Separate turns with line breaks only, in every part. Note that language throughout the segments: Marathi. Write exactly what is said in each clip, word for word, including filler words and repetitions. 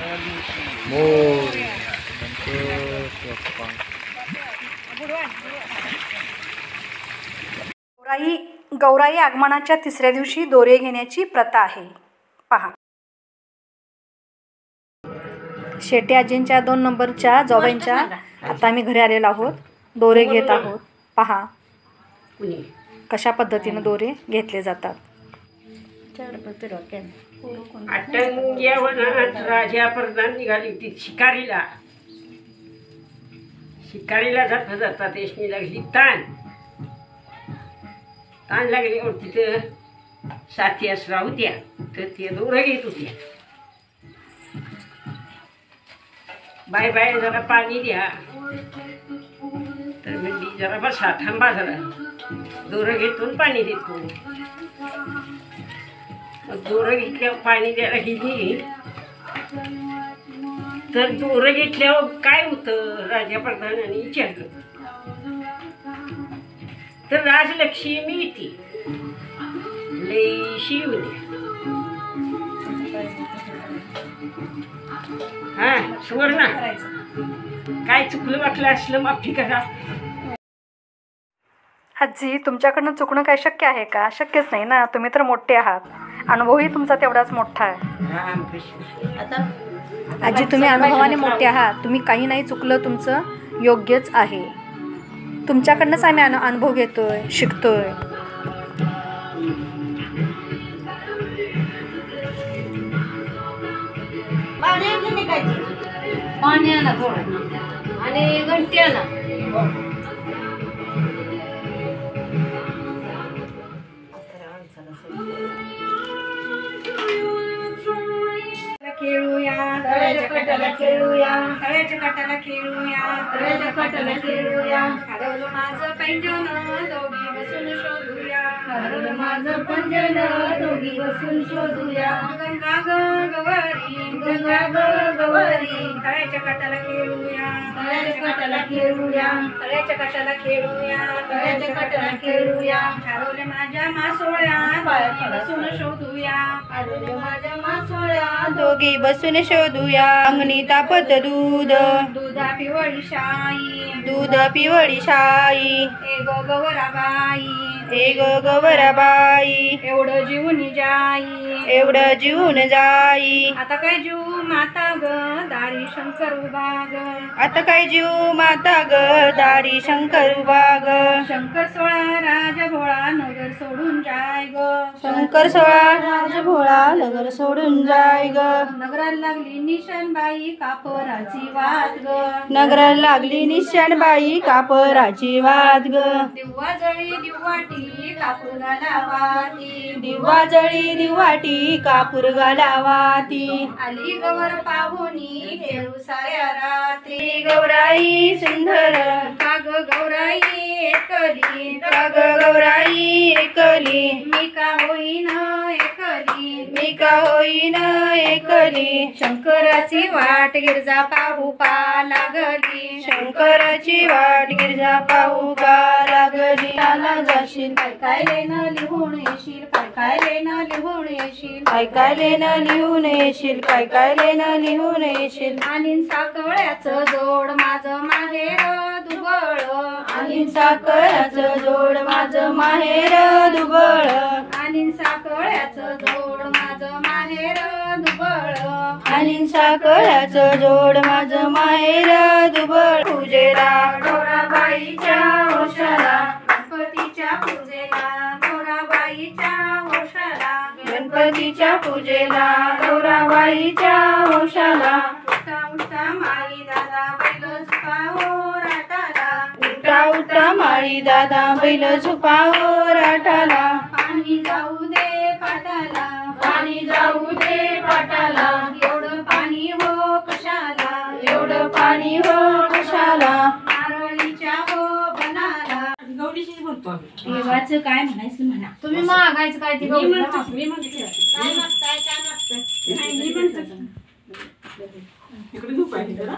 गौराई गौराई आगमनाच्या तिसऱ्या दिवशी दोरे घेण्याची प्रथा आहे. पहा, शेटे आजींच्या दोन नंबरच्या जॉबांच्या आता आम्ही घरी आलेलो आहोत. दोरे घेत आहोत. पहा कशा पद्धतीने दोरे घेतले जातात.
अट्टंग्या वनात राजा प्रधान निघाली ती शिकारीला. शिकारीला जाता जाता तेशनी लागली ताण. ताण लागल्यावर तिथं साथी असरा होत्या तर ते दोरं घेत होत्या. बाय बाय जरा पाणी द्या तर म्हणली जरा बसा थांबा जरा दोरं घेतून पाणी देतो. दोरं घेतल्यावर पाणी द्यायला गेली तर दोरं घेतल्यावर काय होतं राजा प्रधानाने विचारलं तर राजलक्ष्मी ती लईशी होती. हा सुवर्णा काय चुकलं वाटलं असलं माफी करा.
आजी, तुमच्याकडनं चुकणं काय शक्य आहे का? शक्यच नाही ना. तुम्ही तर मोठे आहात. अनुभवही तुमचा तेवढाच मोठा आहे. आजी, तुम्ही अनुभवाने मोठे आहात. तुम्ही काही नाही चुकलं, तुमचं योग्यच आहे. तुमच्याकडनंच आम्ही अनु अनुभव घेतोय, शिकतोय.
पाणी आला थोडं आणि घंटी आला.
खेळूया तळ्याच्या काठाला खेळूया, तळ्याच्या काठाला खेळूया, तळ्याच्या काठाला खेळूया. हरवलं माझं पैंजण दोघी बसून शोधूया, हरवलं माझं पैंजण दोघी बसून शोधूया. गंगा ग गवारी, गंगा ग गवारी, तळ्याच्या काठाला खेळूया, तळ्याच्या काठाला खेळूया, तळ्याच्या काठाला खेळूया, तळ्याच्या काठाला खेळूया. हरवले माझ्या मासोळ्या दोघी बसून शोधूया, हरवले माझ्या मासोळ्या दोघी बसून शोधूया. अंगणी तापत दूध, दुधा पिवळी शाई, दूध पिवळी शाई. ए ग गवराबाई, ए ग गवराबाई, एवढं जीवन जाई, एवढं जीवन जाई. आता काय जीव माता ग दारी शंकर उभा ग, आता काय जीव माता ग दारी शंकर उभा ग. शंकर सोळा राजा भोळा नगर सोडून जाय ग, शंकर सोळा राजा भोळा नगर सोडून जाय ग. नगराला लागली निशाणबाई कापराची वात ग, नगराला लागली निशाणबाई कापराची वात ग. दिवा जळी दिवाटी कापूर घालावाती, दिवा जळी दिवाटी कापूर घालावाती. आली गवर पाहुणी खेळू साऱ्या रात्री, गौराई सुंदर काग गौराई एकली, काग गौराई एकली. मी का होईन एकली, मी का होईन एकली. शंकराची वाट गिरजा पाहू का लागली, शंकराची वाट गिरजा पाहू का लागली. आला जाशील काय काय लेणं लिहून येशील, काय काय लेणं लिहून येशील, काय काय लेणं लिहून येशील, काय काय लेणं लिहून येशील. आणि साकळ्याचं जोड माझं माहेर दुबळ, आणि साकळ्याचं जोड माझं माहेर दुबळ, आणि साकळ्याचं जोड माझं माहेर दुबळ, आणि साकळ्याचं जोड माझं माहेर दुबळ. पूजेला गौराबाईच्या ओशाला, गणपतीच्या पूजेला गौराबाईच्या ओशाला, गणपतीच्या पूजेला गौराबाईच्या ओशाला. उठा उठा माळी दादा बैल झुकावो राटाला, उठा उठा माळी दादा बैल झुकावो राटाला. पाणी जाऊ दे पाटाला, पाणी जाऊ दे पाटाला. एवढं पाणी हो कशाला, एवढं पाणी हो कशाला. नारळीच्या हो बनाला.
गौरीशीच बोलतो आम्ही.
देवाचं काय म्हणायचं म्हणा. तुम्ही मागायचं काय ते
मी म्हणतो, मी म्हणते काय मागताय काय मागताय नाही मी म्हणतो. तिकडे झोप आहे जरा.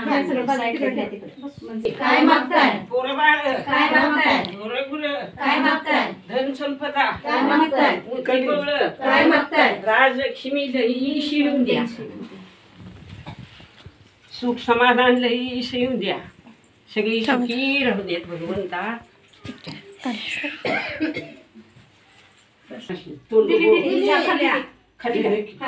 काय मागताय,
पोरं बाळ
काय मागताय,
पोरं गुरं
काय मागताय,
धन संपदा
काय मागताय,
कलिबोळ
काय मागताय.
राजलक्ष्मी लई शिरून द्या. सुख समाधान लई येऊ द्या, सगळी सुखी राहू देत भगवंता. तोंड खाली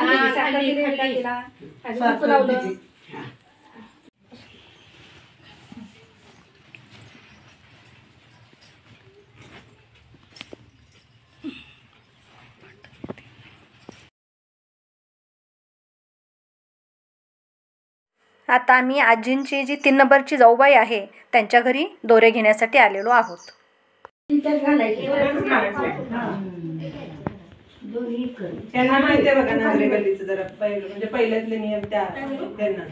आता आम्ही आजींची जी तीन नंबरची जाऊबाई आहे त्यांच्या घरी दोरे घेण्यासाठी आलेलो आहोत.
त्यांना माहिती आहे बघा नागरे गल्लीचं जरा पहिलं म्हणजे पहिल्यातले नियम त्या त्यांना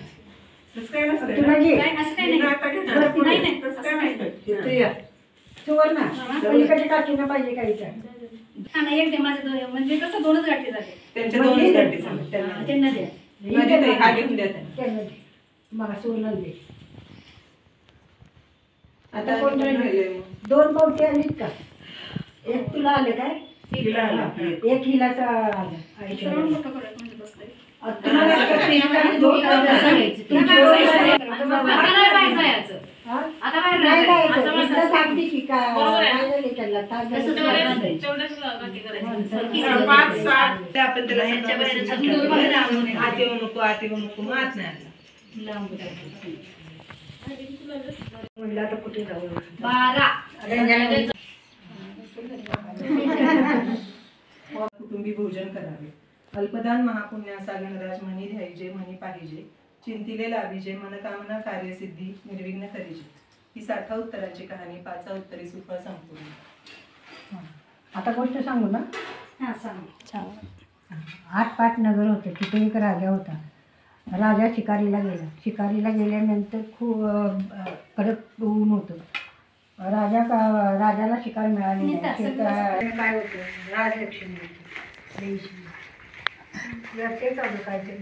म्हणजे कसं दोनच गाठी झाले
त्यांच्या दोनच गाठी झाल्या
त्यांना द्या.
मला सोडलं दे.
आता कोण राहिले
दोन पावती आलीत का? एक तुला आले काय? एक हिलाचा आलं.
आपण त्याला आत येऊ नको आत येऊ नको मग आत नाही
म्हणलं आता कुठे जाऊ.
कुटुंबी भोजन करावे. अल्पदान महापुण्यासा गणराज मनी ध्यायजे मनी पाहिजे, चिंतिले लाभिजे मनकामना कार्यसिद्धी निर्विघ्न करीजे. ही साठा उत्तराची कहाणी पाचा उत्तरी सुफळ संपूर्ण.
आता गोष्ट सांगू ना.
हा सांग.
आठ पाठ नगर होतं. तिथे एक राजा होता. राजा शिकारीला गेला. शिकारीला गेल्यानंतर खूप कडक ऊन होतं. राजा का राजाला शिकार मिळाली नाही. शिकार काय होतं राजलक्ष्मी होती. ते चालू काहीतरी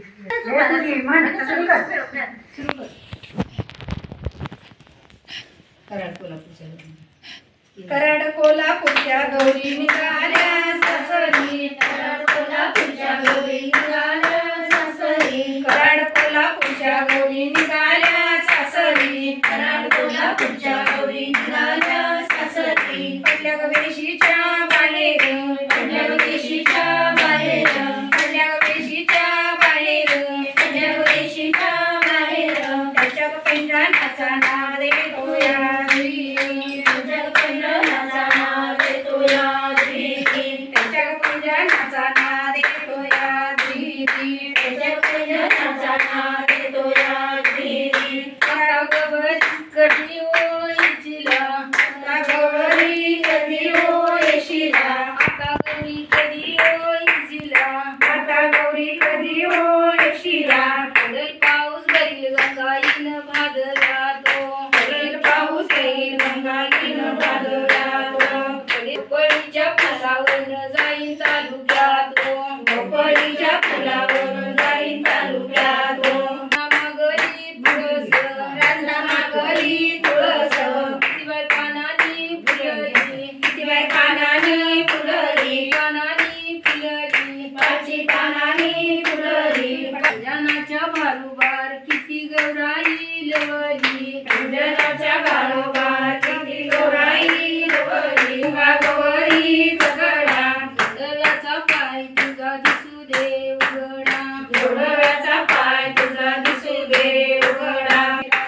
कराड कोल्हापूरच्या गौरी निघाल्या सासरी. कराड कोल्हापूरच्या गौरी निघाल्या सासरी. कराड कोल्हापूरच्या गौरी निघाल्या सासरी. कराड कोल्हापूरच्या गौरी निघाल्या सासरी. पडल्या वेशीच्या बाहेर, पडल्या वेशीच्या बाहेर, पडल्या वेशीच्या बाहेर, पडल्या वेशीच्या बाहेर. त्याच्या पंजानाचा नाद येतो यादी, त्याच्या पंजानाचा नाद येतो यादी, त्याच्या पंजानाचा नाद येतो यादी, त्याच्या पंजानाचा नाद येतो यादी. आता गवरी कधी ओळखीला, आता गवरी कधी ओळखीला, आता गौरी कधी ओळखीला, आता गौरी कधी ओळखीला. पडेल पाऊस भरील गंगा येईन भादरा तो, पडेल पाऊस येईल गंगा येईन भादरा तो. पळीच्या फुलावर जाईन तालुक्यात, पळीच्या फुलावर जाईन तालुक्यात. मागरी तुळस, रांधा मागरी तुळस, किती बाय कानानी फुलली, किती बाय कानानी फुलली, कानानी फुलली, पाची कानानी फुलली. पंजनाच्या भारोबार किती गौराई लवली, पंजनाच्या भारोबार किती गौराई लवली. गौरी जगडा, जोडव्याचा पाय तुझा दिसू दे उघडा, जोडव्याचा पाय तुझा दिसू दे उघडा.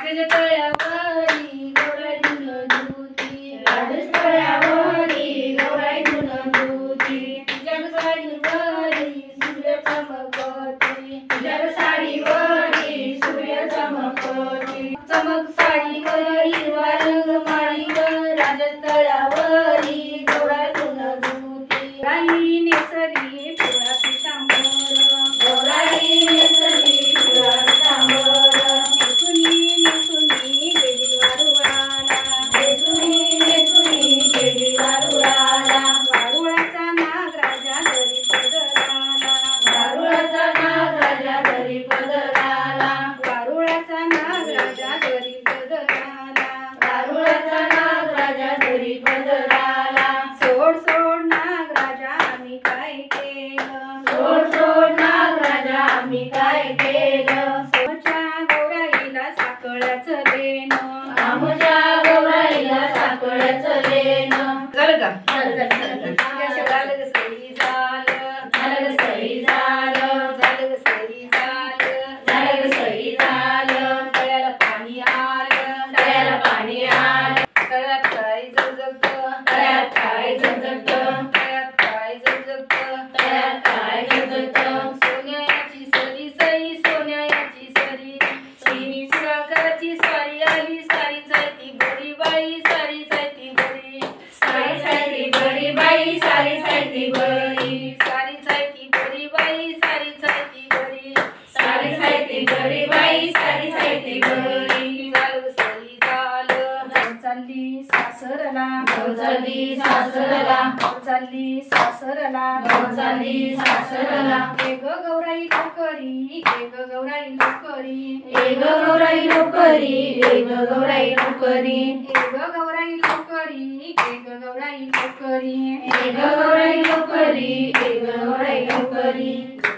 राजतळ्यावरी गौराई धुन धुती, राजतळ्यावरी गौराई धुन धुती. तुझ्या साडीवरी सूर्य चमकती, तुझ्या साडीवरी सूर्य चमकती. चमक साडीवर हिरवा रंग माळीवर, राजतळ्यावरी गौराई धुन धुती. राई नेसली पिवळा पितांबर, गौराई नेसली पिवळा पितांबर. नेसुनी नेसुनी गेली वारुळाला, नेसुनी नेसुनी गेली वारुळाला. वारुळाचा नाग राजा घरी पदराला, वारुळाचा नाग राजा घरी पदराला, वारुळाचा नाग राजा घरी पदराला, वारुळाचा नाग राजा घरी पदराला. सोड सोड नाग राजा आम्ही काय केलं, सोड सोड नाग राजा आम्ही काय केलं. सोच्या गौराईला मायेन
झालं का?
झालं झालं झालं
झालं ग सई झालं,
झालं ग सई झालं
झालं ग सई झालं,
झालं ग सई झालं
तळ्याला पाणी आलं,
तळ्याला पाणी आलं
तळ्यात काय झगझगतं,
तळ्यात काय झगझगतं
तळ्यात काय झगझगतं,
तळ्यात काय झगझगतं
सोन्याची सरी सई सोन्याची सरी सिनी सागराची सारी आली सारी जाती बरी बाई सारी जाती बरी
सारी सारी बरी बाई सारी सारी बरी
सारी जाती बरी बाई सारी जाती बरी
सारी सारी बरी बाई सारी सारी बरी
झालं सई झालं,
जाऊ चालली सासरला,
जाऊ चालली सासरला,
जाऊ चालली सासरला,
जाऊ चालली सासरला
ए ग गौराई लवकरी, ए ग गौराई लवकरी,
ए ग गौराई लवकरी ए ग गौराई लवकरी
ए ग गौराई लवकरी, ए ग गौराई लवकरी,
ए ग गौराई लवकरी ए ग गौराई लवकरी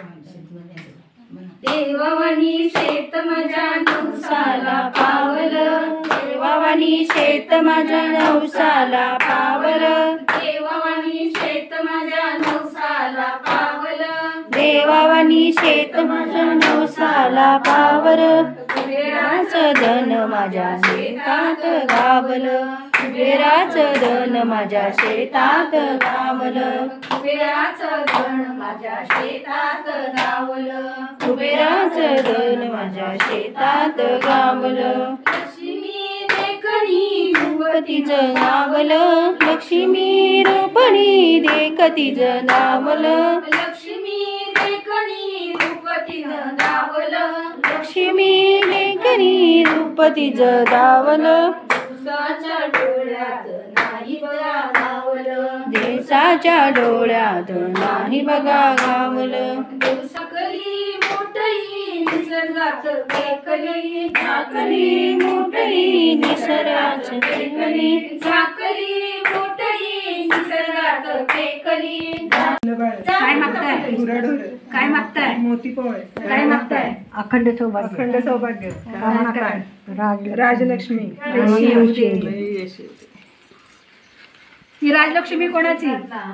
देवावानी शेत माझ्या नवसाला पावलं देवावानी शेत माझ्या नवसाला पावलं देवावानी शेत माझ्या नवसाला पावलं देवावानी शेत माझ्या नवसाला पावलं कुबेराचं धन माझ्या शेतात गावलं कुबेराचं धन माझ्या शेतात गावलं कुबेराचं धन माझ्या शेतात गावलं कुबेराचं धन माझ्या शेतात गावलं लक्ष्मी देखणी रूपतीचं नावलं लक्ष्मी रूपणी देखतीचं नावलं लक्ष्मी देखणी रूपतीनं दावलं लक्ष्मी देखणी रूपतीचं दावलं दिवसाच्या डोळ्यात नाही बघा गावलं दिवसाच्या डोळ्यात नाही बघा गावलं दिवसाकली मोठई निसर्गात केकली झाकली मोठई निसर्गात केकली झाकली मोठई निसर्गात केकली
काय मागताय? काय मागताय?
मोतीपोळ
काय मागताय? अखंड सौभाग्य,
अखंड सौभाग्य
काय मागताय? राज
राजलक्ष्मी
ही राजलक्ष्मी कोणाची?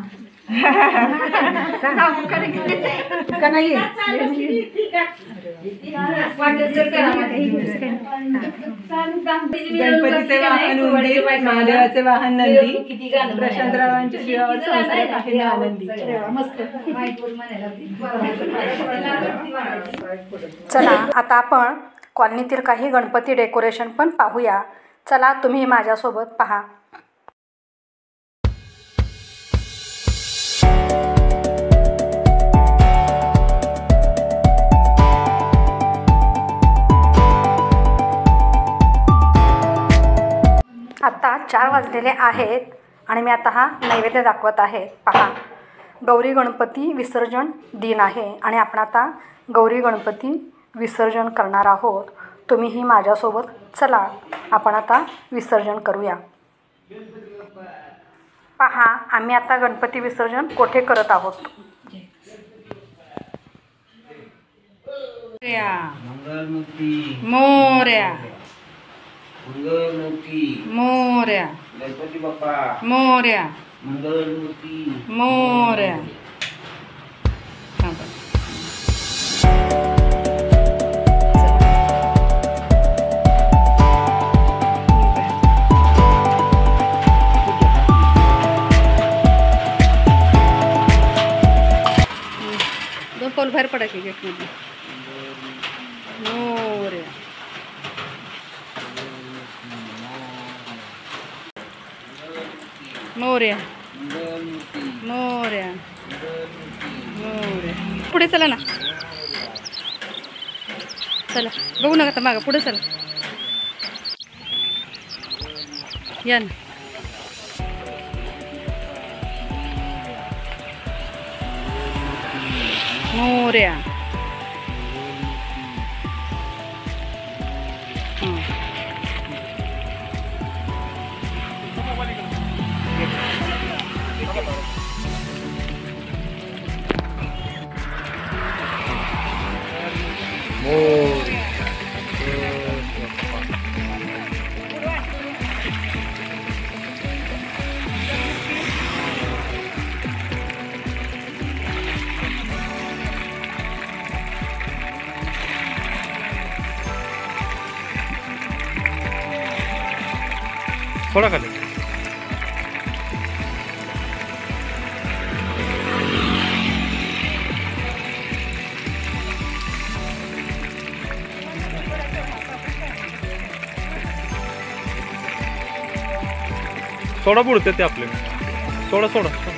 का नाही?
गणपतीचे वाहन उंदीर महादेवाचे वाहन नंदी प्रशांतरावांच्या शिवावर संस्कृत आहे आनंदी
चला आता आपण कॉलनीतील काही गणपती डेकोरेशन पण पाहूया. चला तुम्ही माझ्यासोबत पहा. आत्ता चार वाजलेले आहेत आणि मी आता हा नैवेद्य दाखवत आहे. पहा, गौरी गणपती विसर्जन दिन आहे आणि आपण आता गौरी गणपती विसर्जन करणार आहोत. तुम्हीही माझ्यासोबत चला, आपण आता विसर्जन करूया. पहा, आम्ही आता गणपती विसर्जन कोठे करत आहोत.
मंगलमूर्ती
मोरया
मंगलमूर्ती
मोरया
गणपती बाप्पा
मोरया
मंगलमूर्ती
मोरया. दोन पाऊल बाहेर पडा की गेटमध्ये. मोरया मोरया मोरया मोरया. पुढे चला ना, चला बघू नका आता मागं, पुढे चला या ना. मोरया
थोडा खाली. सोडा बुडते ते आपले. सोडा सोडा सोडा.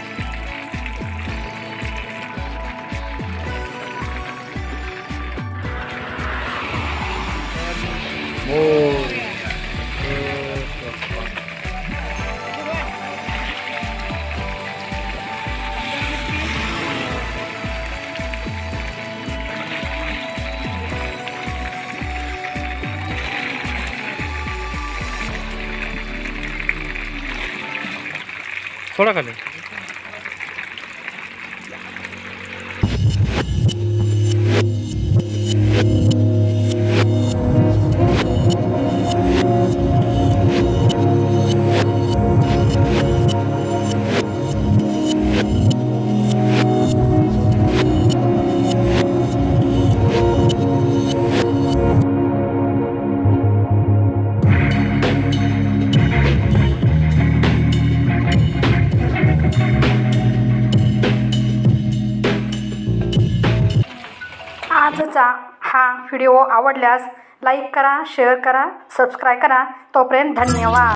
हो. थोडा खाली.
आजचा हा व्हिडिओ आवडल्यास लाईक करा, शेअर करा, सबस्क्राईब करा. तोपर्यंत धन्यवाद.